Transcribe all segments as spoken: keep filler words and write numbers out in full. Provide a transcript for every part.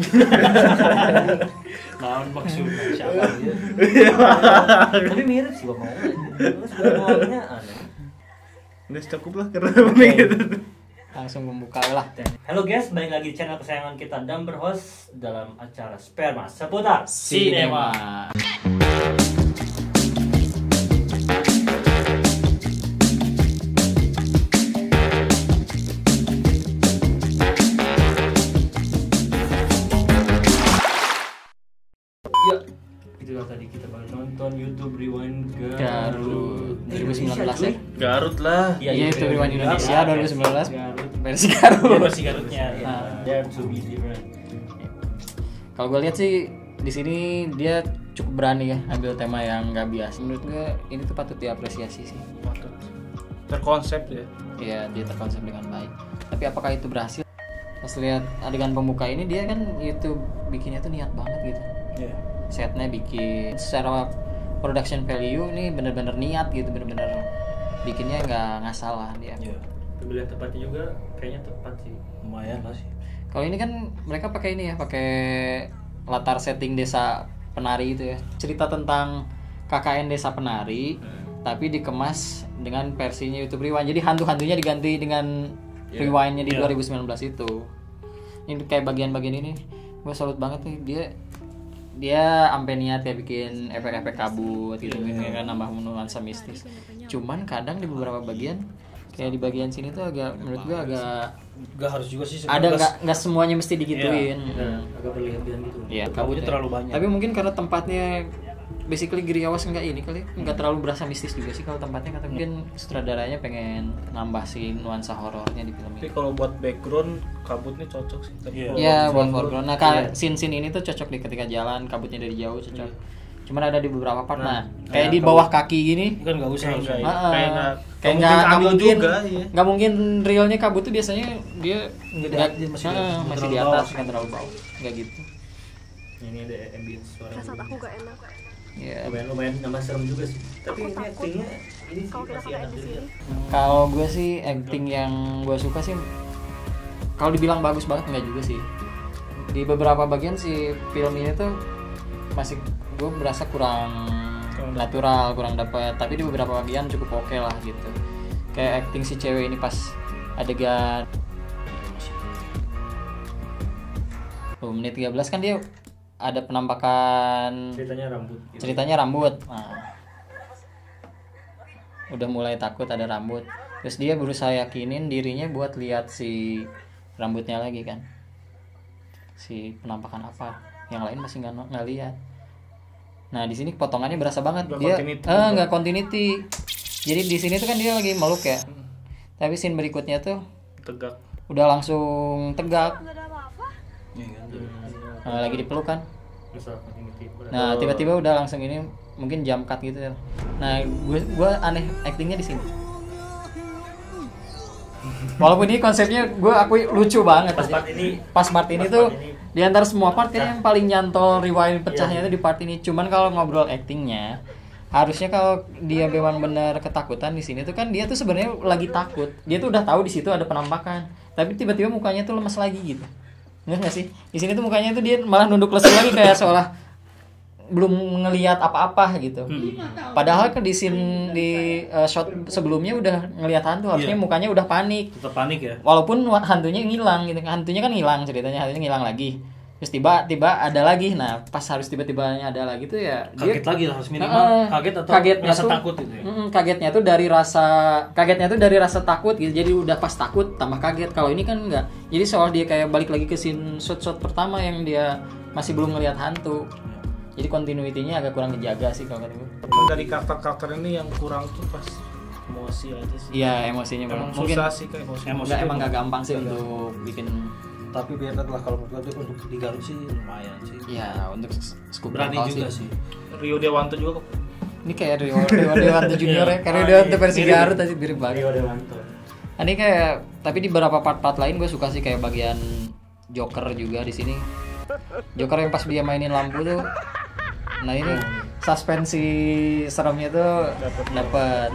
Naon maksudnya siapa dia? Tapi mirip sih Bapak. Terus ngomongnya aneh. Nggak cukup lah karena begitu. Langsung membuka lah. Halo guys, balik lagi di channel kesayangan kita dan berhost dalam acara Sperma seputar Sinema. Ya, itulah tadi kita baru nonton YouTube Rewind Garut dua ribu sembilan belas ya? Garut lah. Iya, Iya, itu Rewind Indonesia dua ribu sembilan belas. Garut. Versi Garut. Dia versi Garutnya. Ya. Ah. Dare to be different. Kalau gue lihat sih di sini dia cukup berani ya ambil tema yang nggak biasa. Menurut gue ini tuh patut diapresiasi sih. Patut. Terkonsep ya. Iya, dia terkonsep dengan baik. Tapi apakah itu berhasil? Pas lihat adegan pembuka ini dia kan YouTube bikinnya tuh niat banget gitu. Iya. Setnya bikin secara production value ini bener-bener niat gitu, bener-bener bikinnya nggak ngasal lah dia. Iya. Pemilihan tempatnya juga kayaknya tepat sih. Lumayan lah sih. Kalau ini kan mereka pakai ini ya, pakai latar setting desa penari itu ya. Cerita tentang K K N desa penari, hmm. tapi dikemas dengan versinya YouTube Rewind. Jadi hantu-hantunya diganti dengan yeah. Rewindnya di yeah. dua ribu sembilan belas itu. Ini kayak bagian-bagian ini, gue salut banget nih dia. Dia sampai niat kayak bikin efek-efek kabut gitu, yeah. kan nambah nuansa mistis. Cuman kadang di beberapa bagian kayak di bagian sini tuh agak menurut gue agak nggak harus juga sih ada nggak nggak semuanya mesti digituin. Iya, hmm. agak berlebihan gitu. Iya, kabutnya terlalu banyak. Tapi mungkin karena tempatnya basically Giriawas enggak ini kali, enggak terlalu berasa mistis juga sih kalau tempatnya, kata mungkin sutradaranya pengen nambah sih nuansa horornya di film ini. Tapi kalau buat background kabutnya cocok sih. Iya, buat background. Nah, yeah. scene-scene ini tuh cocok di ketika jalan, kabutnya dari jauh cocok. Yeah. Cuman ada di beberapa part, nah, nah kayak di bawah kaki gini kan nggak usah harus kayak uh, kayak nggak kayak nggak mungkin juga, iya. nggak mungkin realnya kabut tuh biasanya dia nggak masih, uh, masih di atas kan terlalu bawah, nggak gitu. Ini ada ambience suara. Rasa aku gak enak. Iya. Lumayan lumayan nambah serem juga sih. Tapi ini actingnya ini sih masih enak juga. Kalau gue sih acting yang gue suka sih, kalau dibilang bagus banget enggak juga sih. Di beberapa bagian si film ini tuh masih gue berasa kurang natural, kurang dapat. Tapi di beberapa bagian cukup oke lah gitu. Kayak acting si cewek ini pas adegan oh, menit tiga belas kan dia ada penampakan ceritanya rambut. Gitu. Ceritanya rambut. Nah, udah mulai takut ada rambut. Terus dia berusaha yakinin dirinya buat lihat si rambutnya lagi kan. Si penampakan apa? Yang lain masih nggak nggak lihat. Nah di sini potongannya berasa banget gak dia eh nggak continuity. Jadi di sini tuh kan dia lagi meluk ya. Hmm. Tapi scene berikutnya tuh tegak. Udah langsung tegak. Nah, lagi dipeluk kan. Nah tiba-tiba udah langsung ini mungkin jump cut gitu ya. Nah gue gue aneh actingnya di sini. Walaupun ini konsepnya gue akui lucu banget. Pas part ini, pas part ini pas tuh part ini, di antara semua part kayaknya yang paling nyantol rewind pecahnya itu iya. Di part ini. Cuman kalau ngobrol actingnya, harusnya kalau dia memang benar ketakutan di sini tuh kan dia tuh sebenarnya lagi takut. Dia tuh udah tahu di situ ada penampakan, tapi tiba-tiba mukanya tuh lemes lagi gitu. Nggak nggak sih? Di sini tuh mukanya tuh dia malah nunduk lesu lagi kayak seolah belum ngelihat apa-apa gitu. Hmm. Padahal kan di scene di uh, shot sebelumnya udah ngelihat hantu, harusnya yeah. mukanya udah panik. Tetap panik ya. Walaupun hantunya ngilang gitu. Hantunya kan ngilang ceritanya, hantunya ngilang lagi. Terus tiba-tiba ada lagi. Nah, pas harus tiba-tibanya ada lagi tuh ya kaget dia, lagi lah harus minimal uh, kaget atau kagetnya rasa tuh, takut gitu ya. Mm, kagetnya tuh dari rasa kagetnya tuh dari rasa takut gitu. Jadi udah pas takut tambah kaget. Kalau ini kan enggak. Jadi soal dia kayak balik lagi ke scene shot-shot pertama yang dia masih belum ngelihat hantu. Jadi continuity-nya agak kurang dijaga sih kalau kata gue. Dari karakter-karakter ini yang kurang tuh pas emosi aja sih. Iya, emosinya emang mungkin susah sih kayak emosi. Emosi emang gak gampang sih untuk bikin. Tapi biar lah kalau menurut gue untuk di Garut sih lumayan sih. Iya, untuk skup berani juga sih. sih. Rio Dewanto juga kok. Ini kayak Rio, Rio Dewanto Junior ya. Karena Rio Dewanto versi Garut aja mirip banget. Rio Dewanto. Ini kayak tapi di beberapa part-part lain gue suka sih kayak bagian Joker juga di sini. Joker yang pas dia mainin lampu tuh. Nah ini suspensi seremnya tuh dapat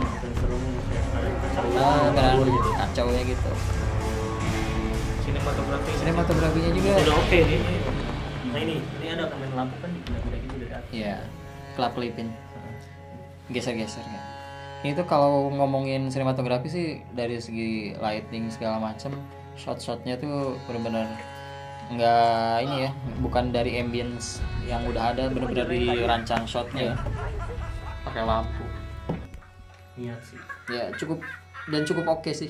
nah, kan kacau ya gitu. Sinematografi sinematografinya juga udah oke okay nih Nah ini, ini ada main lampu kan udah gitu dari atas. Iya, kelap-kelipin, geser-geser ya. Ini tuh kalau ngomongin sinematografi sih dari segi lighting segala macam, shot-shotnya tuh benar-benar nggak ini ya, bukan dari ambience yang udah ada, benar-benar dirancang shotnya ya. Pakai lampu. Niat sih. Ya cukup dan cukup oke sih.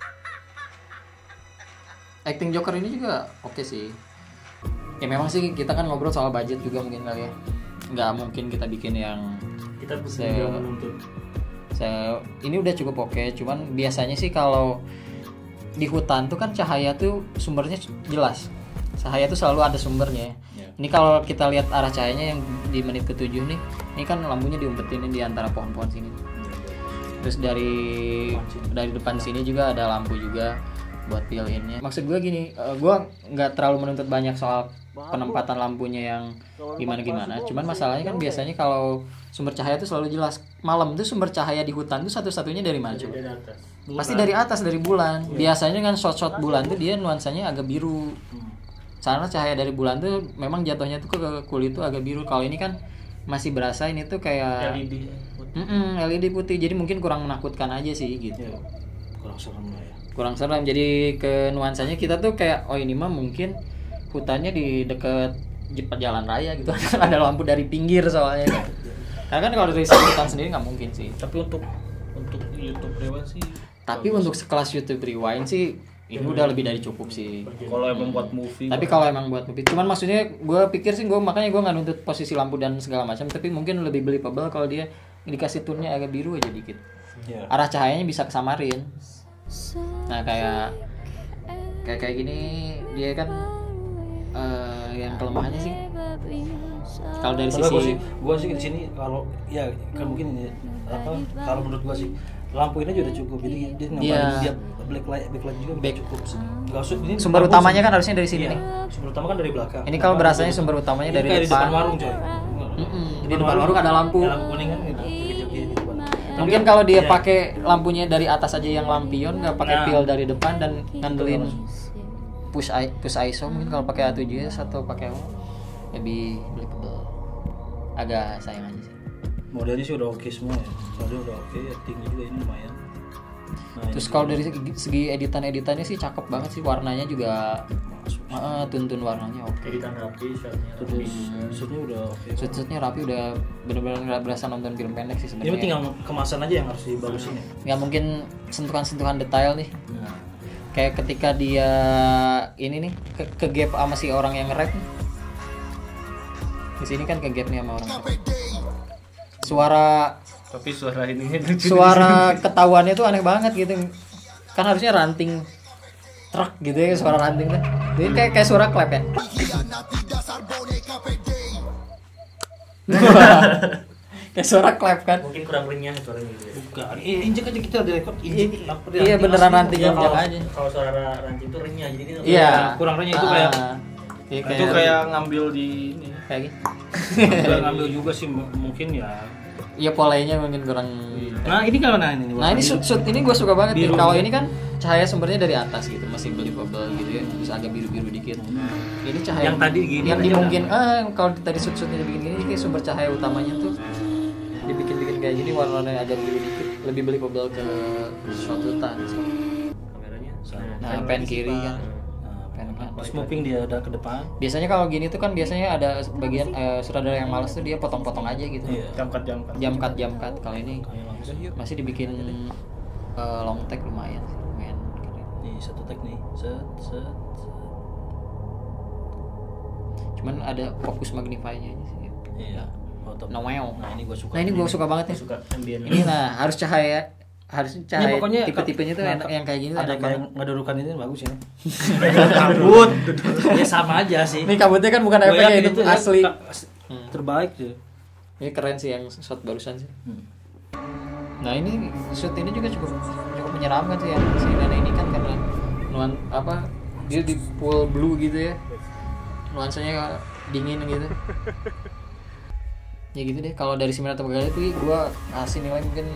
Acting Joker ini juga oke sih. Ya memang sih kita kan ngobrol soal budget juga mungkin kali ya. Nggak mungkin kita bikin yang Kita bisa Se- juga menuntut. saya ini udah cukup oke. Cuman biasanya sih kalau di hutan tuh kan cahaya tuh sumbernya jelas. Cahaya tuh selalu ada sumbernya. Ya. Ini kalau kita lihat arah cahayanya yang di menit ketujuh nih, ini kan lampunya diumpetin di antara pohon-pohon sini. Terus dari dari depan sini juga ada lampu juga buat fill in-nya. Maksud gue gini, uh, gue nggak terlalu menuntut banyak soal penempatan lampunya yang gimana-gimana. Cuman masalahnya kan biasanya kalau sumber cahaya itu selalu jelas. Malam tuh sumber cahaya di hutan tuh satu-satunya dari mana? Dari atas. Pasti dari atas, dari bulan. Biasanya kan shot-shot bulan tuh dia nuansanya agak biru. Karena cahaya dari bulan tuh memang jatuhnya tuh ke kulit tuh agak biru. Kalau ini kan masih berasa ini tuh kayak L E D. Mm-mm, L E D putih. Jadi mungkin kurang menakutkan aja sih gitu. Ya, kurang serem lah ya. Kurang serem. Jadi ke nuansanya kita tuh kayak oh ini mah mungkin hutannya di deket j- jalan raya gitu. Ada lampu dari pinggir soalnya. Karena kan kalau dari hutan sendiri nggak mungkin sih. Tapi untuk untuk YouTube Rewind sih. Tapi untuk sekelas YouTube Rewind sih ini udah lebih dari cukup sih. Kalau emang buat movie. Tapi kalau emang buat movie, cuman maksudnya gue pikir sih gue makanya gue nggak nuntut posisi lampu dan segala macam. Tapi mungkin lebih believable kalau dia dikasih tone-nya agak biru aja dikit. Ya. Arah cahayanya bisa kesamarin. Nah kayak kayak kayak gini dia kan eh, yang kelemahannya sih kalau dari Kalau gue sisi sih, gue sih di sini kalau ya kan mungkin ini apa kalau menurut gue sih lampu ini juga udah cukup jadi dia nambahin Iya. dia backlight backlight juga udah Back- cukup sih. Nggak usah ini sumber lampu utamanya sih. kan harusnya dari sini Iya, nih. sumber utama kan dari belakang. Ini kalau Nah, berasanya ini- sumber utamanya ini dari kayak di depan. depan warung coy. Mm-mm, di depan warung ada lampu. Ya, lampu kuning kan gitu. Joget-joget di depan. Tapi Mungkin kan- kalau dia iya. pakai lampunya dari atas aja yang lampion, nggak pakai Nah. pil dari depan dan ngandelin push I, push I S O mungkin kalau pakai A tujuh S atau pakai apa, lebih believable. Agak sayang aja sih. modelnya sih udah oke semua ya. Modelnya udah oke, actingnya juga ini lumayan. Nah, Terus ini kalau dari segi, segi editan-editannya sih cakep banget sih, warnanya juga masuk. uh, tuntun warnanya oke. Editan rapi, shotnya Terus rapi. shootnya udah oke. Shoot-shootnya rapi, udah bener-bener nggak berasa nonton film pendek sih Ini sebenarnya. tinggal kemasan aja yang harus dibagusin ya. Nggak mungkin sentuhan-sentuhan detail nih. Nah, Kayak ketika dia ini nih ke, ke gap sama si orang yang nge-rap nih. Di sini kan ke gap nih sama orang. Suara Tapi suara ini lucu. suara ketahuannya tuh aneh banget gitu. Kan harusnya ranting truk gitu ya, suara ranting tuh. Jadi kayak kayak suara klep ya. Kayak suara klep kan. Mungkin kurang renyah suaranya gitu ya. bukan. Eh, injek aja kita di record injek. Apa dia- Iya beneran ranting Ya, injek kalau, aja. kalau suara ranting itu renyah jadi ini Iya. kurang renyah itu kayak- Ah, iya, Itu kayak ngambil di ini. kayak gitu. Nggak ngambil juga sih m- mungkin ya. Iya polanya mungkin kurang. Nah ini kalau nah ini. Nah ini shoot shoot ini gue suka banget nih. Biru. Kalau ini kan cahaya sumbernya dari atas gitu, masih believable gitu ya, bisa agak biru biru dikit. Ini cahaya Yang tadi gini yang aja dimungkin ah kalau tadi shoot shootnya dibikin gini, kayak sumber cahaya utamanya tuh dibikin bikin kayak gini warnanya agak biru dikit, lebih believable ke shot hutan sih. kameranya. Nah pen kiri kan, Nah, pen kan. pas moving dia udah ke depan. Biasanya kalau gini tuh kan biasanya ada bagian eh, sutradara yang malas tuh dia potong-potong aja gitu. Iya. Jam cut jam cut. Jam cut jam cut. Kalau ini Kayak langsung. masih dibikin eh, long take lumayan sih, lumayan keren. Nih satu tag nih. Set set. set. Cuman ada fokus magnify-nya aja sih. Iya. Foto. Noel. Nah ini gua suka. Nah ini gue suka banget nih. Suka ambient. Ini nah harus cahaya, harus Ini cahaya. pokoknya Tipe-tipenya tuh nah, enak, yang kayak gini tuh ada enak kayak banget. ngedudukan ini bagus ya. Kabut. Ya sama aja sih. Ini kabutnya kan bukan Gua efek yakin itu itu asli. ka- Hmm. Terbaik sih. Ini keren sih yang shot barusan sih. Hmm. Nah ini shoot ini juga cukup cukup menyeramkan sih ya. Si nenek ini kan karena nuan apa dia di pool blue gitu ya. Nuansanya dingin gitu. Ya gitu deh. Kalau dari sinematografi itu gue kasih nilai mungkin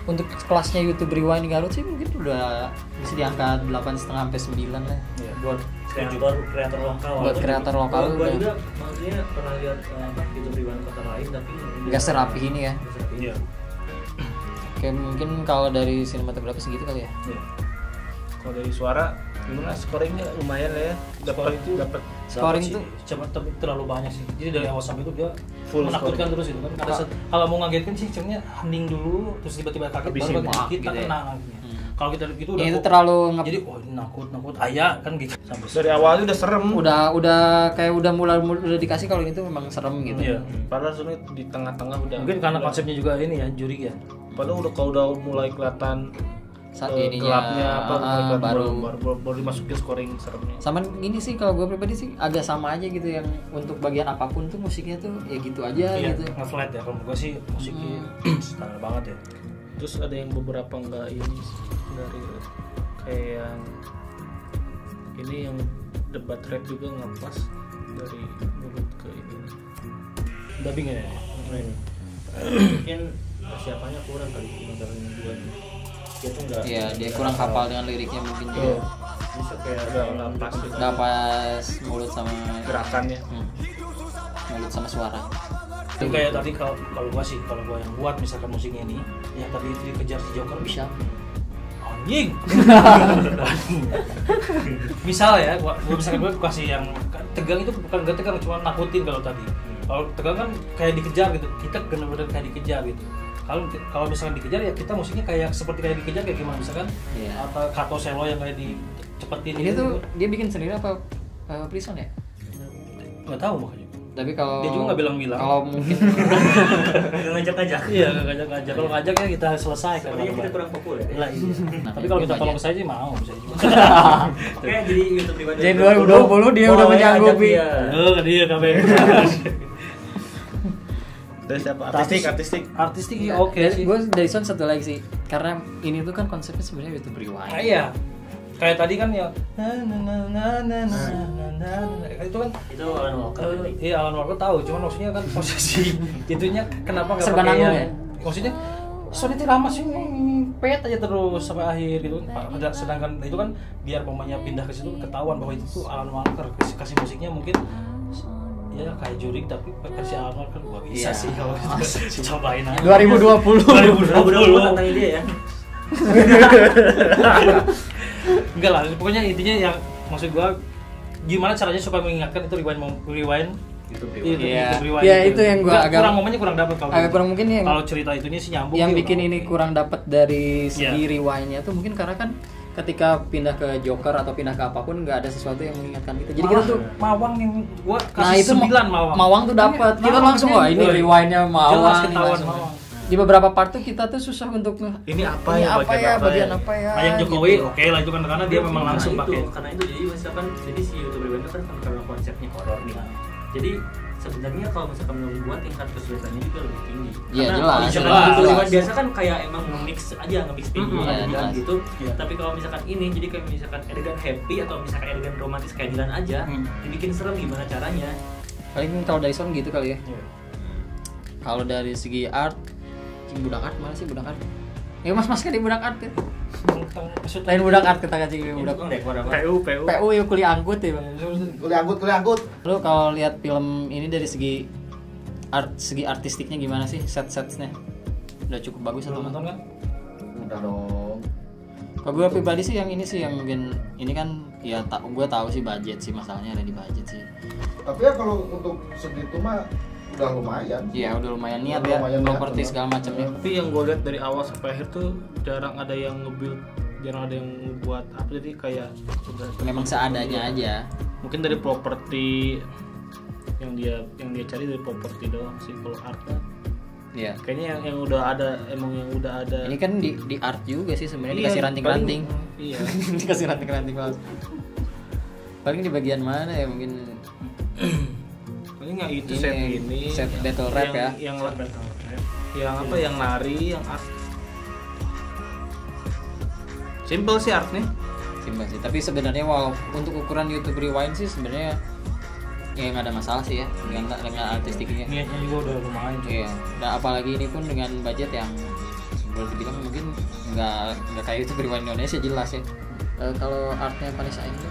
untuk kelasnya YouTube Rewind di Garut sih mungkin udah bisa di angka delapan setengah sampai sembilan lah. Ya, buat kreator kreator lokal. Buat kreator lokal Kalau gua udah juga maksudnya pernah lihat uh, YouTube Rewind kota lain tapi nggak serapi ini ya. nggak serapi ini. Iya. Kayak mungkin kalau dari sinematografi segitu kali ya. Iya. Kalau dari suara gimana scoringnya lumayan lah ya. Dapat Scoring itu dapat Scoring Dapat tuh sih, cepat tapi terlalu banyak sih. Jadi dari awal sampai itu dia Full menakutkan scoring. terus itu kan. Ada set- kalau mau ngagetkan sih cengnya hening dulu terus tiba-tiba kaget Habis baru simak kita gitu ya. kena. Hmm. Kalau kita gitu udah ya, itu kok- terlalu nge- jadi oh ini nakut nakut ayah kan gitu sampai dari awal itu udah serem. udah udah kayak udah mulai udah dikasih kalau itu memang serem gitu. Iya. Padahal sebenarnya di tengah-tengah udah. Mungkin karena udah- konsepnya juga ini ya juri ya. Padahal udah kalau udah mulai kelihatan Saat eh, ininya, gelapnya apa ah, kelihatan baru baru, baru, baru, baru dimasukin scoring seremnya. sama gini sih kalau gue pribadi sih agak sama aja gitu yang untuk bagian apapun tuh musiknya tuh ya gitu aja Iya, gitu. nge-flat ya kalau gue sih musiknya standar banget ya. Terus ada yang beberapa enggak ini sih, dari kayak yang ini yang debat rap juga nggak pas dari mulut ke ini. Dubbing ya. Mungkin persiapannya kurang kali nonton dua ini. Dia tuh nggak Iya, dia kurang hafal dengan liriknya mungkin juga. Iya. bisa kayak Udah nggak pas juga Nggak pas mulut sama gerakannya. hmm, mulut sama suara. Itu kayak tadi kalau kalau gua sih kalau gua yang buat misalkan musiknya ini yang tadi itu dikejar si Joker bisa anjing. Misal ya gua, gua misalkan gua kasih yang tegang itu bukan gak tegang cuma nakutin kalau tadi. Kalau tegang kan kayak dikejar gitu. Kita benar-benar kayak dikejar gitu. Kalau kalau misalkan dikejar ya kita musiknya kayak seperti kayak dikejar kayak gimana misalkan Iya. atau kato selo yang kayak dicepetin Ini gitu. tuh dia bikin sendiri apa uh, Prison ya? Nggak tahu makanya. Tapi kalau Dia juga nggak bilang-bilang. Kalau mungkin ngajak-ngajak. Iya, ngajak-ngajak. Kalau ngajak ya kita selesai kan. Sepertinya kita kurang populer ya. Lah, iya. Tapi kalau kita follow ke saya sih mau bisa juga. Oke, jadi YouTube Rewind jadi dua ribu dua puluh dia udah menyanggupi. Oh, dia kabeh. Dari siapa? Artistik, artistik. Artistik ya oke sih. Gue dari sound satu lagi sih, karena ini tuh kan konsepnya sebenarnya YouTube Rewind. Ah, iya. Kayak tadi kan ya na na na na na na na na itu kan itu Alan Walker. eh, iya Alan Walker tahu, cuman maksudnya kan posisi itunya kenapa nggak Serba pakai nanggung yang ya? maksudnya soalnya lama sih pet aja terus sampai akhir gitu. Pada- Sedangkan itu kan biar pemainnya pindah ke situ ketahuan bahwa itu tuh Alan Walker kasih, kasih musiknya mungkin ya kayak jurik tapi versi Alan Walker gua bisa Iya. sih kalau gitu. Cobain aja. dua ribu dua puluh. dua ribu dua puluh tentang dia ya. Enggak lah, pokoknya intinya yang maksud gua gimana caranya supaya mengingatkan itu rewind mom- rewind YouTube itu, Rewind. Iya. itu rewind Iya, gitu. itu yang gua Nggak, agak- kurang momennya kurang dapat kalau Agak kurang mungkin yang kalau cerita itunya sih nyambung yang sih, bikin udah ini oke. kurang dapat dari segi Iya. rewindnya tuh mungkin karena kan ketika pindah ke Joker atau pindah ke apapun nggak ada sesuatu yang mengingatkan itu. Jadi kita Malah tuh Mawang yang gua kasih nah itu sembilan Mawang. Mawang tuh dapat. Kita Mawang langsung ini wah ini jelas rewindnya Mawang. ketahuan langsung. Mawang. Di beberapa part tuh kita tuh susah untuk nge- Ini apa ini ya? apa bagian ya, apa bagian ya? apa ya. Nah, yang Jokowi gitu. oke lah itu kan karena dia memang langsung Karena pakai. itu, karena itu jadi misalkan jadi si YouTube Rewind itu kan karena konsepnya horor nih. Jadi sebenarnya kalau misalkan membuat tingkat kesulitannya juga lebih tinggi. Iya, Karena jelas, kalau misalkan jelas. YouTube Rewind biasa kan kayak emang nge-mix aja, nge-mix video Mm-mm, iya, adegan jelas. gitu. Iya. Tapi kalau misalkan ini jadi kayak misalkan adegan happy atau misalkan adegan romantis kayak Dilan aja, Hmm. dibikin serem gimana caranya? Paling kalau dari sound gitu kali ya. Iya. Kalau dari segi art, cing budak art mana sih budak art? Ya mas mas kan di budak art ya. Lain budak art kita kan cing Ini budak. tukang dekor apa? P U, P U. P U ya kuliah angkut ya bang. Kuliah angkut, kuliah angkut. Lu kalau lihat film ini dari segi art, segi artistiknya gimana sih set-setnya? Udah cukup bagus atau Belum nonton enggak? kan? Udah dong. Kalau gue pribadi sih yang ini sih yang mungkin ini kan ya tak gue tahu sih budget sih masalahnya ada di budget sih. Tapi ya kalau untuk segitu mah udah lumayan. Iya udah lumayan niat Udah ya lumayan niat, properti bener. segala macamnya. Tapi yang gue lihat dari awal sampai akhir tuh jarang ada yang nge-build, jarang ada yang ngebuat apa, jadi kayak udah Memang seadanya aja. mungkin dari properti yang dia yang dia cari dari properti doang sih. Kalau art kan Iya. kayaknya yang yang udah ada, emang yang udah ada. Ini kan di di art juga sih sebenarnya Iya, dikasih ranting-ranting. paling- iya. Dikasih ranting-ranting langsung. Paling di bagian mana ya mungkin Paling nggak itu Ini, set ini set battle rap yang, ya. yang yang apa yang nari, yang art. Simple sih artnya. simpel sih. Tapi sebenarnya wow untuk ukuran YouTube Rewind sih sebenarnya ya nggak ada masalah sih ya dengan dengan artistiknya. Niatnya juga udah lumayan. Iya. Dan apalagi ini pun dengan budget yang boleh dibilang mungkin nggak nggak kayak YouTube Rewind Indonesia jelas ya. Uh, kalau artnya Vanessa Angel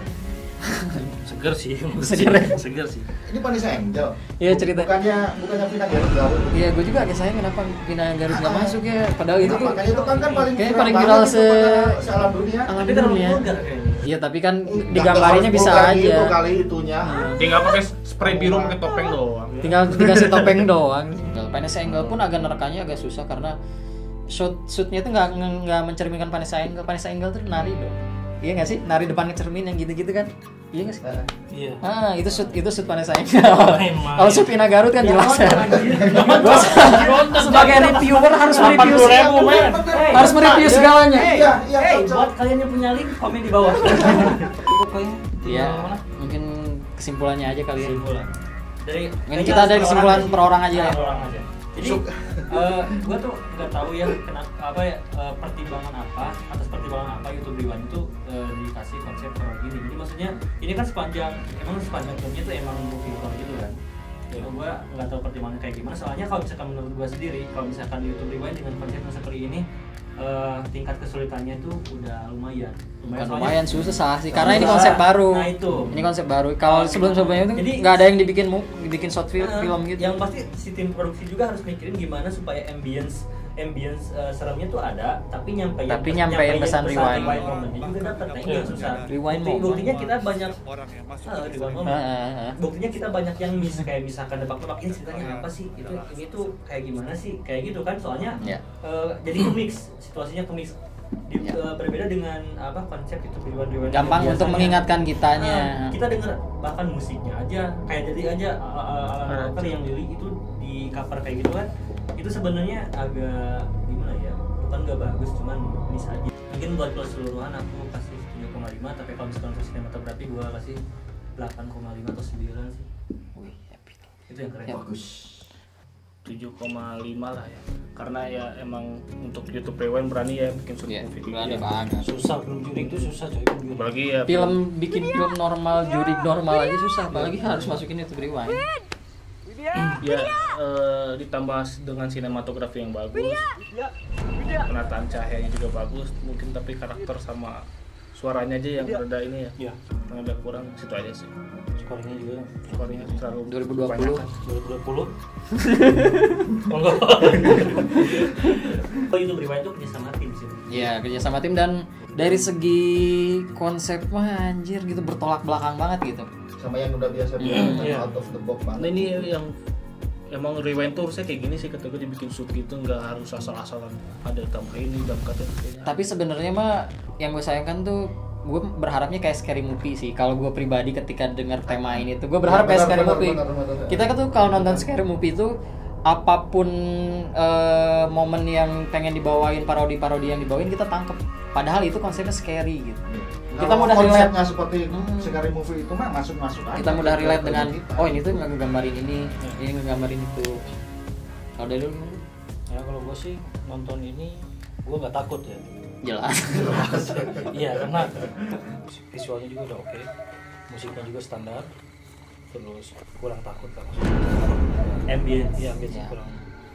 Seger sih. Seger ya? Seger sih. Ini Vanessa Angel. Iya cerita. Bukannya bukannya Vina Garut. Iya, gue juga agak sayang kenapa Vina Garut nggak masuk ya. Padahal itu Nah, tuh makanya itu kan kan paling kayak viral paling banget viral itu se pada sealam dunia. alam Tapi terlalu dunia. vulgar kayaknya. Iya, tapi kan Nggak digambarinya harus bisa vulgar aja. gitu kali itunya. Tinggal pakai spray biru pakai topeng doang. Tinggal dikasih topeng doang. Vanessa Angel pun agak nerekannya agak susah karena shoot shootnya tuh nggak nggak mencerminkan Vanessa Angel. Vanessa Angel tuh nari dong. Iya nggak sih? Nari depan cermin yang gitu-gitu kan? Iya nggak sih? Iya. Ah, itu shoot itu shoot Vanessa Angel. Kalau shoot Vina Garut kan jelas ya. Gua sebagai reviewer harus mereview ribu, men. harus mereview segalanya. Iya, iya. Hey, cocok. buat kalian yang punya link komen di bawah. Pokoknya Iya, mungkin kesimpulannya aja kali ya. Kesimpulan. Dari Mungkin kita ada kesimpulan per orang aja ya. Per orang aja. Jadi eh gua tuh nggak tahu ya kenapa apa ya eh, pertimbangan apa atas pertimbangan apa YouTube Rewind itu eh, dikasih konsep horor gini. Jadi maksudnya ini kan sepanjang emang sepanjang filmnya tuh emang movie horor gitu kan. Ya gua nggak tahu pertimbangannya kayak gimana. Soalnya kalau misalkan menurut gua sendiri kalau misalkan YouTube Rewind dengan konsep yang seperti ini eh, tingkat kesulitannya tuh udah lumayan. Bukan soalnya- lumayan susah sih karena ini konsep baru. Nah, itu. Ini konsep baru. Kalau sebelum-sebelumnya itu Jadi- nggak ada yang dibikin mu- dibikin short film, Nah, film gitu. Yang pasti si tim produksi juga harus mikirin gimana supaya ambience ambience uh, seremnya tuh ada, tapi nyampein Tapi nyampein pesan rewind. momennya juga dapat. Nah, ini yang susah. Rewind Bukti- moment. Buktinya kita banyak ah, rewind moment. Ah, ah, ah. Buktinya kita banyak yang mis kayak misalkan nebak-nebak ini ceritanya apa sih? Itu ini tuh kayak gimana sih? Kayak gitu kan soalnya Ya. uh, jadi mix situasinya kemix. Di, Ya. uh, berbeda dengan apa konsep itu rewind rewind Gampang yang untuk biasanya. mengingatkan kitanya. Nah, kita denger bahkan musiknya aja kayak jadi aja uh, Alan Walker yang Lily itu di cover kayak gitu kan itu sebenarnya agak gimana ya bukan nggak bagus cuman bisa aja mungkin buat keseluruhan aku kasih tujuh koma lima tapi kalau misalkan untuk sinematografi gua kasih delapan koma lima atau sembilan sih Wih, epic. itu yang keren Ya. Bagus. tujuh koma lima lah ya. Karena ya emang untuk YouTube Rewind berani ya bikin short Iya, movie. berani Iya. banget. susah film juri itu susah coy film juri. Apalagi ya Film bikin film normal, juri normal aja susah, apalagi harus masukin itu rewind. ya eh, ditambah dengan sinematografi yang bagus, penataan cahayanya juga bagus, mungkin tapi karakter sama suaranya aja yang rada ini ya, Iya. rada kurang situ aja sih. Skornya juga Suaranya terlalu dua ribu dua puluh. kebanyakan. dua ribu dua puluh. Oh enggak. oh YouTube Rewind itu punya sama tim sih Iya, kerja sama tim dan dari segi konsep mah anjir gitu bertolak belakang banget gitu. Sama yang udah biasa Iya, bilang iya. out of the box Nah banget. ini yang emang Rewind tuh harusnya kayak gini sih ketika dibikin shoot gitu, nggak harus asal-asalan ada tambah ini tambah kata. Tapi sebenarnya mah yang gue sayangkan tuh gue berharapnya kayak scary movie sih. Kalau gue pribadi ketika dengar tema ini tuh gue berharap Ya, kayak benar, scary benar, movie. benar, benar, benar. Kita tuh kalau nonton scary movie itu apapun eh, momen yang pengen dibawain, parodi-parodi yang dibawain kita tangkep. Padahal itu konsepnya scary gitu. Kita Kalau mudah relate. konsepnya seperti Hmm. Scary Movie itu mah masuk-masuk aja. Kita mudah relate dengan Kita. oh ini tuh ngegambarin ini, ini ngegambarin itu. Kalau dari lu gimana? Ya kalau gue sih nonton ini gue nggak takut ya. Jelas. Iya karena visualnya juga udah oke, musiknya juga standar, terus kurang takut lah maksudnya. ambience Iya ambience Ya. kurang.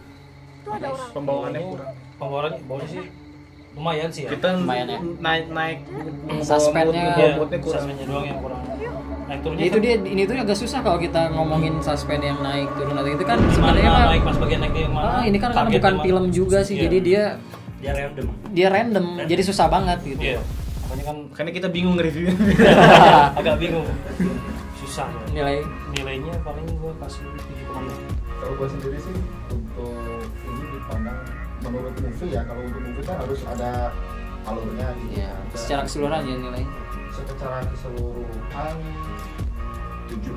Pembawaannya kurang. Pembawaannya bawahnya sih lumayan sih ya. Kita Lumayan ya. naik naik Suspense-nya. Iya, moodnya kurang. suspense-nya doang yang kurang. Naik turunnya Ya, itu kan dia ini tuh agak susah kalau kita ngomongin suspense yang naik turun atau itu kan gimana sebenarnya mah naik pas bagian naik yang mana? ah, ini kan karena targetnya bukan mana. film juga sih, Iya. jadi dia dia random dia random, jadi susah banget gitu. Iya. Makanya kan Karena kita bingung nge-reviewnya. agak bingung. Susah ya. Nilai Nilainya paling gue kasih tujuh koma lima. Kalau gue sendiri sih untuk ini dipandang menurut movie ya, kalau untuk movie kan harus ada alurnya gitu. ya Ada- secara keseluruhan ya nilai. secara keseluruhan tujuh.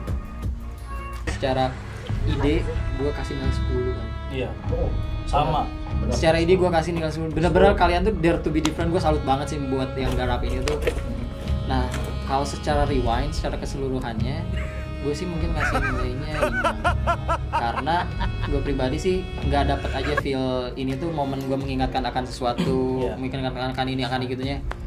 Secara ide gua kasih nilai sepuluh kan. Iya. Oh, Sama. benar. Secara ide gua kasih nilai sepuluh. Bener-bener kalian tuh dare to be different, gua salut banget sih buat yang garap ini tuh. Nah, kalau secara rewind, secara keseluruhannya gue sih mungkin ngasih nilainya lima. Karena gue pribadi sih nggak dapet aja feel ini tuh momen gue mengingatkan akan sesuatu, Iya. mengingatkan akan ini akan gitunya.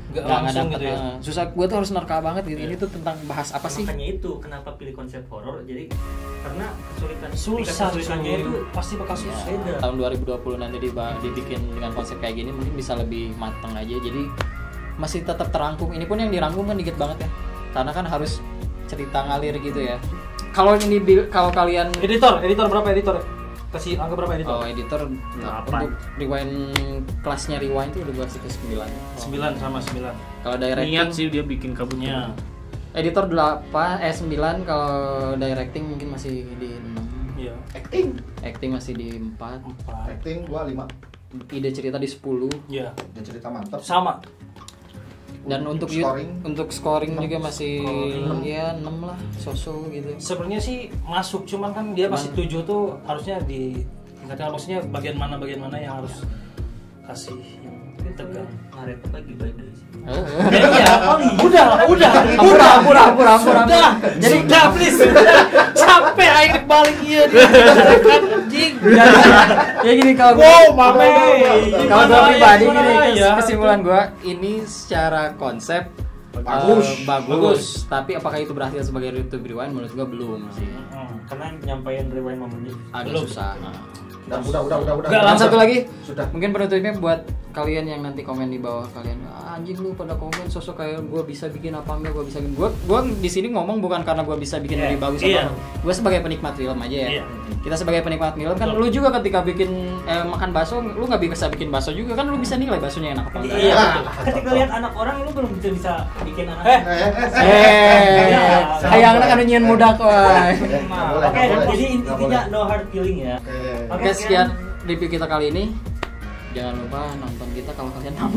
Nggak nggak langsung dapet, gitu ya. eh, susah gue tuh harus nerka banget gitu. Ini tuh tentang bahas apa sih? Makanya itu kenapa pilih konsep horor. Jadi karena kesulitan tingkat Susah kesulitannya cuy. itu Pasti bakal Ya, susah. beda. tahun dua ribu dua puluh nanti diba- dibikin dengan konsep kayak gini mungkin bisa lebih matang aja. Jadi masih tetap terangkum. Ini pun yang dirangkum kan dikit banget ya. Karena kan harus cerita ngalir gitu ya. Kalau ini bil- kalau kalian Editor, editor berapa editor? Kasih angka berapa editor? oh editor Delapan. untuk rewind kelasnya rewind itu udah gua kasih ke sembilan. sembilan sama sembilan. Kalau directing Niat sih dia bikin kabutnya. editor delapan eh sembilan, kalau directing mungkin masih di enam. Iya. Acting. Acting masih di empat. Empat. Acting gua lima. Ide cerita di sepuluh. Iya. Dan cerita mantap. Sama. Dan untuk Untuk yu- scoring? untuk scoring juga masih Scoring. ya enam lah, so-so gitu. Sebenarnya sih masuk, cuman kan dia masih tujuh tuh harusnya di tingkatkan, maksudnya bagian mana bagian mana yang harus kasih yang tegang. Ngaret lagi baik dari sini. Iya, udah, udah, Ampura, ampura, ampura, ampura. Sudah, Jadi sudah please. Capek aing balik iya dia. Anjing. ya gini kalau Wow, mame. kalau Gimana gue ya, pribadi gimana gini, ya? kesimpulan gue ini secara konsep Bagus. eh, bagus, tapi apakah itu berarti sebagai YouTube Rewind? Menurut gue belum sih, Hmm. Karena nyampain rewind momennya agak Belum. susah. Udah, udah, udah, udah, udah. Nggak, Dan satu lagi, Sudah. mungkin penutupnya buat kalian yang nanti komen di bawah, kalian "Ah, anjing lu pada komen sosok kayak gue bisa bikin apa enggak, gue bisa bikin gue gue di sini ngomong bukan karena gue bisa bikin Iya, lebih bagus iya. apa gue sebagai penikmat film aja ya. Iya. Kita sebagai penikmat film kan, Betul. lu juga ketika bikin eh, makan bakso, lu nggak bisa bikin bakso juga kan, lu bisa nilai baksonya enak apa enggak. Iya, Ah, betul. Ketika lihat anak orang lu belum bisa bisa bikin anak. Eh, Eh, eh, Eh, Iya. hayang anak anu nyian muda kok. Eh, nggak Nah, boleh, Oke, nggak boleh. jadi Nggak intinya boleh. no hard feeling ya. Oke. Oke, sekian review kita kali ini. Jangan lupa nonton kita kalau kalian mau.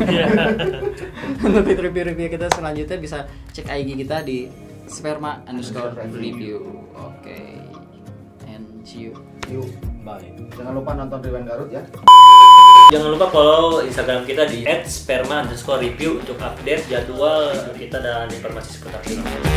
Untuk review-review kita selanjutnya bisa cek I G kita di sperma underscore review. Oke, and see you. Yuk, bye. jangan lupa nonton Rewind Garut ya. Jangan lupa follow Instagram kita di et sperma underscore review untuk update jadwal kita dan informasi seputar film.